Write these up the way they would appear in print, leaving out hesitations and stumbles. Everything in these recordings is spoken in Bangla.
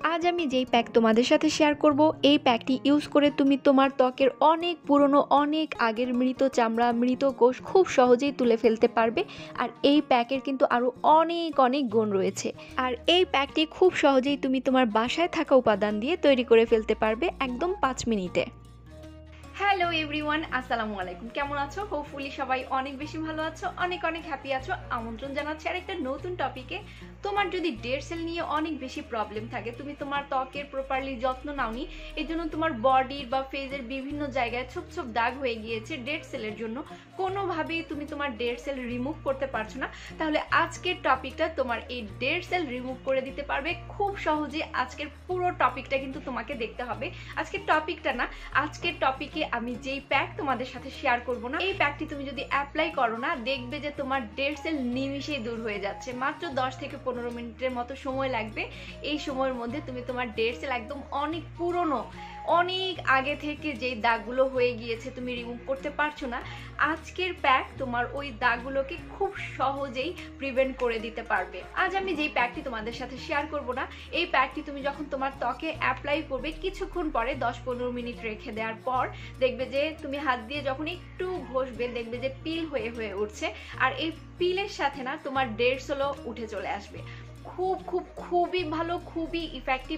আজ আমি যেই প্যাক তোমাদের সাথে শেয়ার করব, এই প্যাকটি ইউজ করে তুমি তোমার ত্বকের অনেক পুরনো, অনেক আগের মৃত চামড়া, মৃত কোষ খুব সহজেই তুলে ফেলতে পারবে। আর এই প্যাকের কিন্তু আরও অনেক অনেক গুণ রয়েছে। আর এই প্যাকটি খুব সহজেই তুমি তোমার বাসায় থাকা উপাদান দিয়ে তৈরি করে ফেলতে পারবে একদম 5 মিনিটে। হ্যালো এভরিওয়ান, আসসালামু আলাইকুম। কেমন আছো? হোপফুলি সবাই অনেক বেশি ভালো আছো, অনেক অনেক হ্যাপি আছো। আমন্ত্রণ জানাচ্ছি আর একটা নতুন টপিকে। তোমার যদি ডেড সেল নিয়ে অনেক বেশি প্রবলেম থাকে, তুমি তোমার ত্বকের প্রপারলি যত্ন নাওনি, এই জন্য তোমার বডির বা ফেসের বিভিন্ন জায়গায় ছোপ ছোপ দাগ হয়ে গিয়েছে ডেড সেলের জন্য, কোনোভাবেই তুমি তোমার ডেড সেল রিমুভ করতে পারছো না, তাহলে আজকের টপিকটা তোমার এই ডেড সেল রিমুভ করে দিতে পারবে খুব সহজে। আজকের পুরো টপিকটা কিন্তু তোমাকে দেখতে হবে। আজকের টপিকটা না, আজকের টপিকে আমি যেই প্যাক তোমাদের সাথে শেয়ার করব না, এই প্যাকটি তুমি যদি অ্যাপ্লাই করো না, দেখবে যে তোমার ডেড সেল নিমিশেই দূর হয়ে যাচ্ছে। মাত্র 10 থেকে 15 মিনিটের মতো সময় লাগবে। এই সময়ের মধ্যে তুমি তোমার ডেড সেল একদম অনেক পুরনো, অনেক আগে থেকে যেই দাগগুলো হয়ে গিয়েছে তুমি রিমুভ করতে পারছো না, আজকের প্যাক তোমার ওই দাগগুলোকে খুব সহজেই প্রিভেন্ট করে দিতে পারবে। আজ আমি যেই প্যাকটি তোমাদের সাথে শেয়ার করব না, এই প্যাকটি তুমি যখন তোমার ত্বকে অ্যাপ্লাই করবে, কিছুক্ষণ পরে 10-15 মিনিট রেখে দেওয়ার পর দেখবে যে তুমি হাত দিয়ে যখন একটু ঘষবে, দেখবে যে পিল হয়ে হয়ে উঠছে। আর এই পিলের সাথে না তোমার ডেড সেলও উঠে চলে আসবে। খুবই ভালো, খুবই ইফেক্টিভ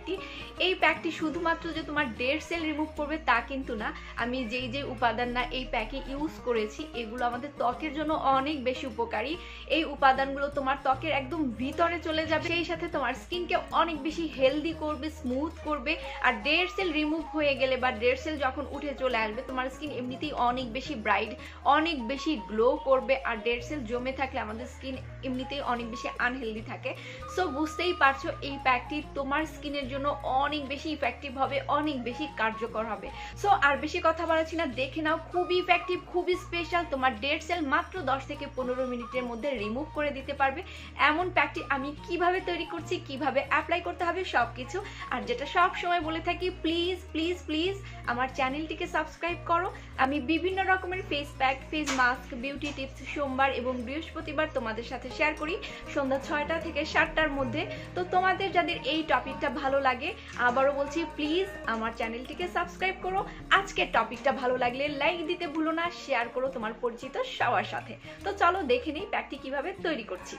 এই প্যাকটি শুধুমাত্র যে তোমার ডেড সেল রিমুভ করবে তা কিন্তু না। আমি যেই যে উপাদান না এই প্যাকে ইউজ করেছি, এগুলো আমাদের ত্বকের জন্য অনেক বেশি উপকারী। এই উপাদানগুলো তোমার ত্বকের একদম ভিতরে চলে যাবে, সেই সাথে তোমার স্কিনকে অনেক বেশি হেলদি করবে, স্মুথ করবে। আর ডেড সেল রিমুভ হয়ে গেলে বা ডেড সেল যখন উঠে চলে আসবে, তোমার স্কিন এমনিতেই অনেক বেশি ব্রাইট, অনেক বেশি গ্লো করবে। আর ডেড সেল জমে থাকলে আমাদের স্কিন এমনিতেই অনেক বেশি আনহেলদি থাকে। সো বুঝতেই পারছো এই প্যাকটি তোমার স্কিনের জন্য অনেক বেশি ইফেক্টিভ হবে, অনেক বেশি কার্যকর হবে। সো আর বেশি কথা বলাচ্ছি না, দেখে নাও। খুবই ইফেক্টিভ, খুবই স্পেশাল। তোমার ডেড সেল মাত্র 10 থেকে 15 মিনিটের মধ্যে রিমুভ করে দিতে পারবে এমন প্যাকটি আমি কিভাবে তৈরি করছি, কিভাবে অ্যাপ্লাই করতে হবে সবকিছু। আর যেটা সব সময় বলে থাকি, প্লিজ প্লিজ প্লিজ আমার চ্যানেলটিকে সাবস্ক্রাইব করো। আমি বিভিন্ন রকমের face pack, face mask, beauty tips সোমবার এবং বৃহস্পতিবার তোমাদের সাথে শেয়ার করি সন্ধ্যা 6টা থেকে 7টার মধ্যে। তো তোমাদের যাদের এই টপিকটা ভালো লাগে, আবারও বলছি প্লিজ আমার চ্যানেলটিকে সাবস্ক্রাইব করো। আজকের টপিকটা ভালো লাগলে লাইক দিতে ভুলো না, শেয়ার করো তোমার পরিচিত সবার সাথে। তো চলো দেখে নিই প্যাকটি কিভাবে তৈরি করছি।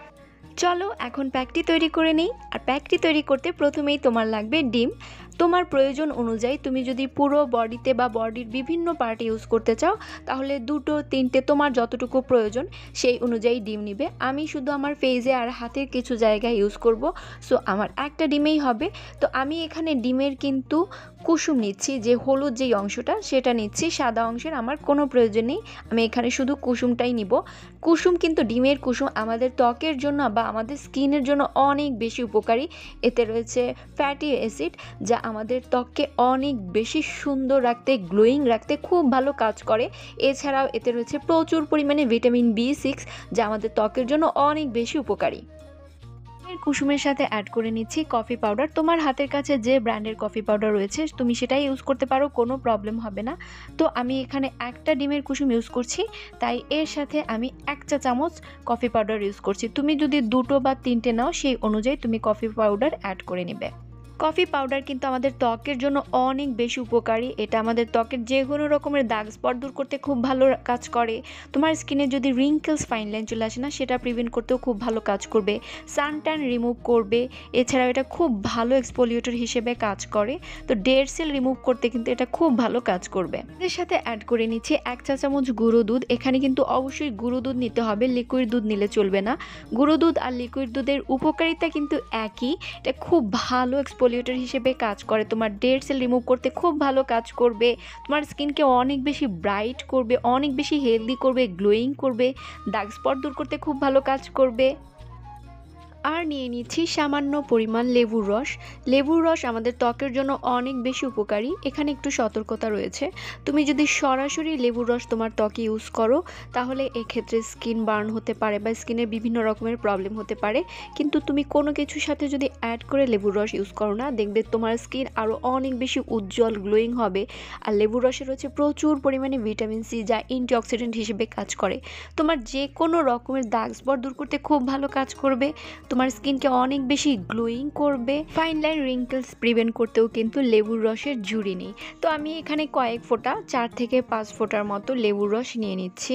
চলো এখন প্যাকটি তৈরি করে নিই। আর প্যাকটি তৈরি করতে প্রথমেই তোমার লাগবে ডিম। তোমার প্রয়োজন অনুযায়ী তুমি যদি পুরো বডিতে বা বডির বিভিন্ন পার্ট ইউজ করতে চাও, তাহলে 2-3টে তোমার যতটুকু প্রয়োজন সেই অনুযায়ী ডিম নিবে। আমি শুধু আমার ফেসে আর হাতের কিছু জায়গায় ইউজ করব, সো আমার একটা ডিমেই হবে। তো আমি এখানে ডিমের কিন্তু কুসুম নিচ্ছি, যে হলুদ যেই অংশটা সেটা নিচ্ছি, সাদা অংশের আমার কোনো প্রয়োজন নেই। আমি এখানে শুধু কুসুমটাই নিব। কুসুম কিন্তু ডিমের কুসুম আমাদের ত্বকের জন্য বা আমাদের স্কিনের জন্য অনেক বেশি উপকারী। এতে রয়েছে ফ্যাটি অ্যাসিড, যা আমাদের ত্বককে অনেক বেশি সুন্দর রাখতে, গ্লোয়িং রাখতে খুব ভালো কাজ করে। এছাড়াও এতে রয়েছে প্রচুর পরিমাণে ভিটামিন B6, যা আমাদের ত্বকের জন্য অনেক বেশি উপকারী। কুসুমের সাথে অ্যাড করে নিচ্ছি কফি পাউডার। তোমার হাতের কাছে যে ব্র্যান্ডের কফি পাউডার রয়েছে তুমি সেটাই ইউজ করতে পারো, কোনো প্রবলেম হবে না। তো আমি এখানে একটা ডিমের কুসুম ইউজ করছি, তাই এর সাথে আমি 1 চা চামচ কফি পাউডার ইউজ করছি। তুমি যদি 2টো বা 3টে নাও, সেই অনুযায়ী তুমি কফি পাউডার অ্যাড করে নেবে। কফি পাউডার কিন্তু আমাদের ত্বকের জন্য অনেক বেশি উপকারী। এটা আমাদের ত্বকের যে কোনো রকমের দাগ স্পট দূর করতে খুব ভালো কাজ করে। তোমার স্কিনে যদি রিঙ্কেলস, ফাইন লাইন চলে আসে না, সেটা প্রিভেন্ট করতেও খুব ভালো কাজ করবে। সানট্যান রিমুভ করবে। এছাড়াও এটা খুব ভালো এক্সফোলিয়েটর হিসেবে কাজ করে। তো ডেড সেল রিমুভ করতে কিন্তু এটা খুব ভালো কাজ করবে। এর সাথে অ্যাড করে নিচ্ছি 1 চা চামচ গুঁড়ো দুধ। এখানে কিন্তু অবশ্যই গুঁড়ো দুধ নিতে হবে, লিকুইড দুধ নিলে চলবে না। গুঁড়ো দুধ আর লিকুইড দুধের উপকারিতা কিন্তু একই। এটা খুব ভালো এক্সফোলিয়েটর হিসেবে কাজ করে, তোমার ডেড সেল রিমুভ করতে খুব ভালো কাজ করবে, তোমার স্কিনকে অনেক বেশি ব্রাইট করবে, অনেক বেশি হেলদি করবে, গ্লোয়িং করবে, দাগ স্পট দূর করতে খুব ভালো কাজ করবে। আর নিয়ে নিচ্ছি সামান্য পরিমাণ লেবুর রস। লেবুর রস আমাদের ত্বকের জন্য অনেক বেশি উপকারী। এখানে একটু সতর্কতা রয়েছে, তুমি যদি সরাসরি লেবুর রস তোমার ত্বকে ইউজ করো, তাহলে এক্ষেত্রে স্কিন বার্ন হতে পারে বা স্কিনের বিভিন্ন রকমের প্রবলেম হতে পারে। কিন্তু তুমি কোনো কিছুর সাথে যদি অ্যাড করে লেবুর রস ইউজ করো না, দেখবে তোমার স্কিন আরও অনেক বেশি উজ্জ্বল, গ্লোয়িং হবে। আর লেবুর রসে রয়েছে প্রচুর পরিমাণে ভিটামিন সি, যা অ্যান্টিঅক্সিডেন্ট হিসেবে কাজ করে, তোমার যে কোনো রকমের দাগ স্পট দূর করতে খুব ভালো কাজ করবে। তোমার স্কিনকে অনেক বেশি গ্লোয়িং করবে। ফাইন লাইন রিঙ্কেলস প্রিভেন্ট করতেও কিন্তু লেবুর রসের জুড়ি নেই। তো আমি এখানে কয়েক ফোঁটা 4 থেকে 5 ফোঁটার মতো লেবুর রস নিয়ে নিচ্ছি।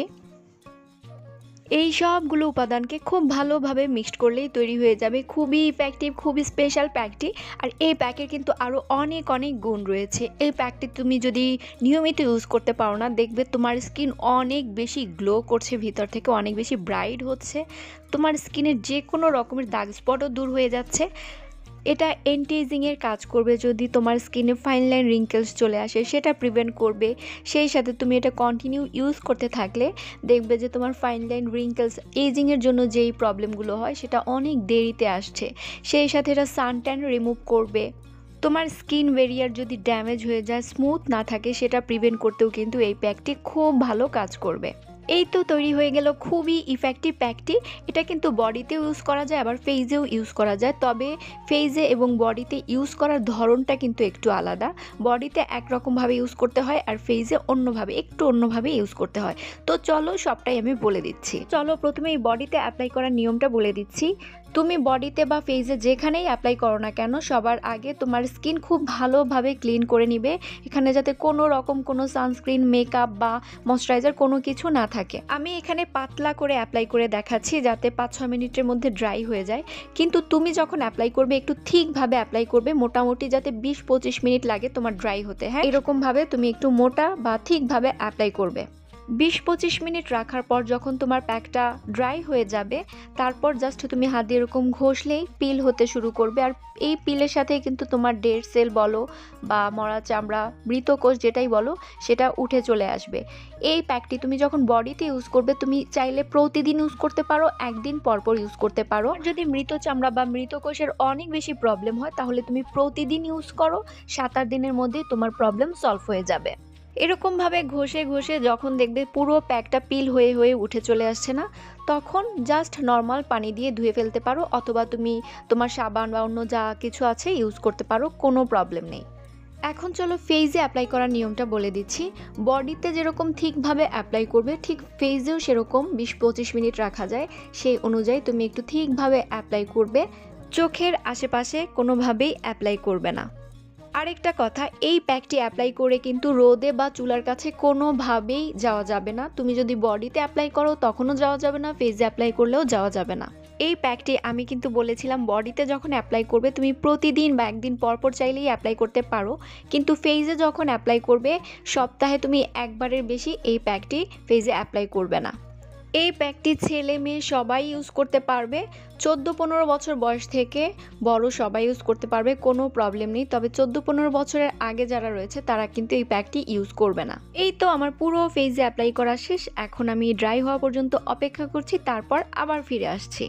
এই সবগুলো উপাদানকে খুব ভালোভাবে মিক্সড করলেই তৈরি হয়ে যাবে খুবই ইফেক্টিভ, খুবই স্পেশাল প্যাকটি। আর এই প্যাকের কিন্তু আরও অনেক অনেক গুণ রয়েছে। এই প্যাকটি তুমি যদি নিয়মিত ইউজ করতে পারো না, দেখবে তোমার স্কিন অনেক বেশি গ্লো করছে, ভিতর থেকে অনেক বেশি ব্রাইট হচ্ছে, তোমার স্কিনের যে কোনো রকমের দাগ স্পটও দূর হয়ে যাচ্ছে। এটা অ্যান্টি এজিংয়ের কাজ করবে, যদি তোমার স্কিনে ফাইন লাইন রিঙ্কেলস চলে আসে সেটা প্রিভেন্ট করবে। সেই সাথে তুমি এটা কন্টিনিউ ইউজ করতে থাকলে দেখবে যে তোমার ফাইন লাইন রিঙ্কেলস এজিংয়ের জন্য যেই প্রবলেমগুলো হয় সেটা অনেক দেরিতে আসছে। সেই সাথে এটা সানট্যান রিমুভ করবে। তোমার স্কিন ব্যারিয়ার যদি ড্যামেজ হয়ে যায়, স্মুথ না থাকে, সেটা প্রিভেন্ট করতেও কিন্তু এই প্যাকটি খুব ভালো কাজ করবে। এই তো তৈরি হয়ে গেল খুবই ইফেক্টিভ প্যাকটি। এটা কিন্তু বডিতেও ইউজ করা যায়, আবার ফেসেও ইউজ করা যায়। তবে ফেসে এবং বডিতে ইউজ করার ধরনটা কিন্তু একটু আলাদা। বডিতে একরকমভাবে ইউজ করতে হয়, আর ফেসে একটু অন্যভাবে ইউজ করতে হয়। তো চলো সবটাই আমি বলে দিচ্ছি। চলো প্রথমে এই বডিতে অ্যাপ্লাই করার নিয়মটা বলে দিচ্ছি। তুমি বডিতে বা ফেসে যেখানেই অ্যাপ্লাই করো না কেন, সবার আগে তোমার স্কিন খুব ভালোভাবে ক্লিন করে নিবে। এখানে যাতে কোনো রকম কোনো সানস্ক্রিন, মেকআপ বা ময়শ্চারাইজার কোনো কিছু না থাকে। আমি এখানে পাতলা করে অ্যাপ্লাই করে দেখাচ্ছি যাতে 5-6 মিনিটের মধ্যে ড্রাই হয়ে যায়। কিন্তু তুমি যখন অ্যাপ্লাই করবে একটু ঠিকভাবে অ্যাপ্লাই করবে, মোটামুটি যাতে 20-25 মিনিট লাগে তোমার ড্রাই হতে। হ্যাঁ, এরকমভাবে তুমি একটু মোটা বা ঠিকভাবে অ্যাপ্লাই করবে। 20-25 মিনিট রাখার পর যখন তোমার প্যাকটা ড্রাই হয়ে যাবে, তারপর জাস্ট তুমি হাত দিয়ে এরকম ঘষলেই পিল হতে শুরু করবে। আর এই পিলের সাথে কিন্তু তোমার ডেড সেল বলো বা মরা চামড়া, মৃত কোষ যেটাই বলো, সেটা উঠে চলে আসবে। এই প্যাকটি তুমি যখন বডিতে ইউজ করবে, তুমি চাইলে প্রতিদিন ইউজ করতে পারো, একদিন পরপর ইউজ করতে পারো। যদি মৃত চামড়া বা মৃত কোষের অনেক বেশি প্রবলেম হয়, তাহলে তুমি প্রতিদিন ইউজ করো, 7-8 দিনের মধ্যেই তোমার প্রবলেম সলভ হয়ে যাবে। এরকমভাবে ঘষে ঘষে যখন দেখবে পুরো প্যাকটা পিল হয়ে হয়ে উঠে চলে আসছে না, তখন জাস্ট নর্মাল পানি দিয়ে ধুয়ে ফেলতে পারো, অথবা তুমি তোমার সাবান বা অন্য যা কিছু আছে ইউজ করতে পারো, কোনো প্রবলেম নেই। এখন চলো ফেসে অ্যাপ্লাই করার নিয়মটা বলে দিচ্ছি। বডিতে যেরকম ঠিকভাবে অ্যাপ্লাই করবে, ঠিক ফেসেও সেরকম 20-25 মিনিট রাখা যায়, সেই অনুযায়ী তুমি একটু ঠিকভাবে অ্যাপ্লাই করবে। চোখের আশেপাশে কোনোভাবেই অ্যাপ্লাই করবে না। আরেকটা কথা, এই প্যাকটি অ্যাপ্লাই করে কিন্তু রোদে বা চুলার কাছে কোনোভাবেই যাওয়া যাবে না। তুমি যদি বডিতে অ্যাপ্লাই করো তখনও যাওয়া যাবে না, ফেসে অ্যাপ্লাই করলেও যাওয়া যাবে না। এই প্যাকটি আমি কিন্তু বলেছিলাম বডিতে যখন অ্যাপ্লাই করবে তুমি প্রতিদিন বা একদিন পরপর চাইলেই অ্যাপ্লাই করতে পারো, কিন্তু ফেসে যখন অ্যাপ্লাই করবে সপ্তাহে তুমি একবারের বেশি এই প্যাকটি ফেসে অ্যাপ্লাই করবে না। এই প্যাকটি ছেলে মেয়ে সবাই ইউজ করতে পারবে, 14-15 বছর বয়স থেকে বড় সবাই ইউজ করতে পারবে, কোনো প্রবলেম নেই। তবে 14-15 বছরের আগে যারা রয়েছে তারা কিন্তু এই প্যাকটি ইউজ করবে না। এই তো আমার পুরো ফেসে অ্যাপ্লাই করা শেষ। এখন আমি ড্রাই হওয়া পর্যন্ত অপেক্ষা করছি, তারপর আবার ফিরে আসছি।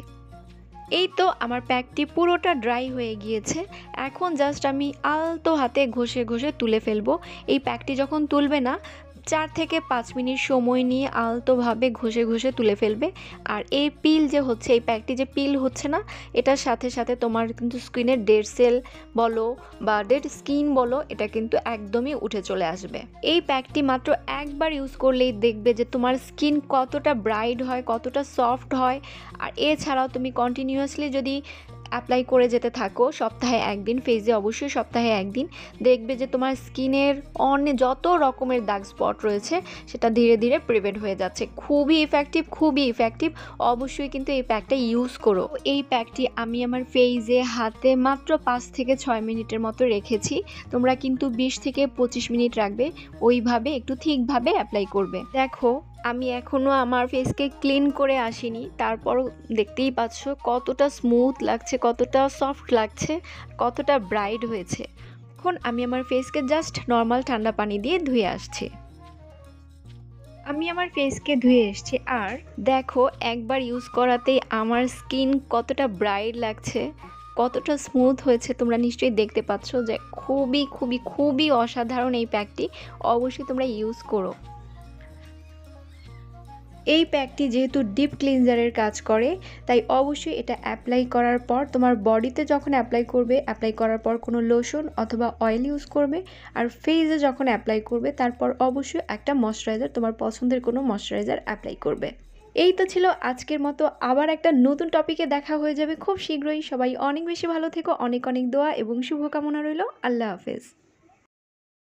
এই তো আমার প্যাকটি পুরোটা ড্রাই হয়ে গিয়েছে। এখন জাস্ট আমি আলতো হাতে ঘষে ঘষে তুলে ফেলবো। এই প্যাকটি যখন তুলবে না, 4 থেকে 5 মিনিট সময় নিয়ে আলতোভাবে ঘষে ঘষে তুলে ফেলবে। আর এই পিল যে হচ্ছে, এই প্যাকটি যে পিল হচ্ছে না, এটার সাথে সাথে তোমার কিন্তু স্কিনের ডেড সেল বলো বা ডেড স্কিন বলো, এটা কিন্তু একদমই উঠে চলে আসবে। এই প্যাকটি মাত্র একবার ইউজ করলেই দেখবে যে তোমার স্কিন কতটা ব্রাইট হয়, কতটা সফট হয়। আর এছাড়াও তুমি কন্টিনিউয়াসলি যদি অ্যাপ্লাই করে যেতে থাকো, সপ্তাহে একদিন, ফেসে অবশ্যই সপ্তাহে একদিন, দেখবে যে তোমার স্কিনের যত রকমের দাগ স্পট রয়েছে সেটা ধীরে ধীরে প্রিভেন্ট হয়ে যাচ্ছে। খুবই ইফেক্টিভ, খুবই ইফেক্টিভ। অবশ্যই কিন্তু এই প্যাকটা ইউজ করো। এই প্যাকটি আমি আমার ফেসে হাতে মাত্র 5 থেকে 6 মিনিটের মতো রেখেছি। তোমরা কিন্তু 20 থেকে 25 মিনিট রাখবে, ওইভাবে একটু ঠিকভাবে অ্যাপ্লাই করবে। দেখো আমি এখনও আমার ফেসকে ক্লিন করে আসিনি, তারপরও দেখতেই পাচ্ছ কতটা স্মুথ লাগছে, কতটা সফট লাগছে, কতটা ব্রাইট হয়েছে। এখন আমি আমার ফেসকে জাস্ট নর্মাল ঠান্ডা পানি দিয়ে ধুয়ে আসছি। আমি আমার ফেসকে ধুয়ে এসেছি, আর দেখো একবার ইউজ করাতেই আমার স্কিন কতটা ব্রাইট লাগছে, কতটা স্মুথ হয়েছে। তোমরা নিশ্চয়ই দেখতে পাচ্ছ যে খুবই খুবই খুবই অসাধারণ এই প্যাকটি। অবশ্যই তোমরা ইউজ করো। এই প্যাকটি যেহেতু ডিপ ক্লিনজারের কাজ করে, তাই অবশ্যই এটা অ্যাপ্লাই করার পর তোমার বডিতে যখন অ্যাপ্লাই করবে, অ্যাপ্লাই করার পর কোনো লোশন অথবা অয়েল ইউজ করবে। আর ফেসে যখন অ্যাপ্লাই করবে তারপর অবশ্যই একটা ময়শ্চারাইজার, তোমার পছন্দের কোনো ময়শ্চারাইজার অ্যাপ্লাই করবে। এই তো ছিল আজকের মতো, আবার একটা নতুন টপিকে দেখা হয়ে যাবে খুব শীঘ্রই। সবাই অনেক বেশি ভালো থেকো, অনেক অনেক দোয়া এবং শুভকামনা রইল। আল্লাহ হাফেজ।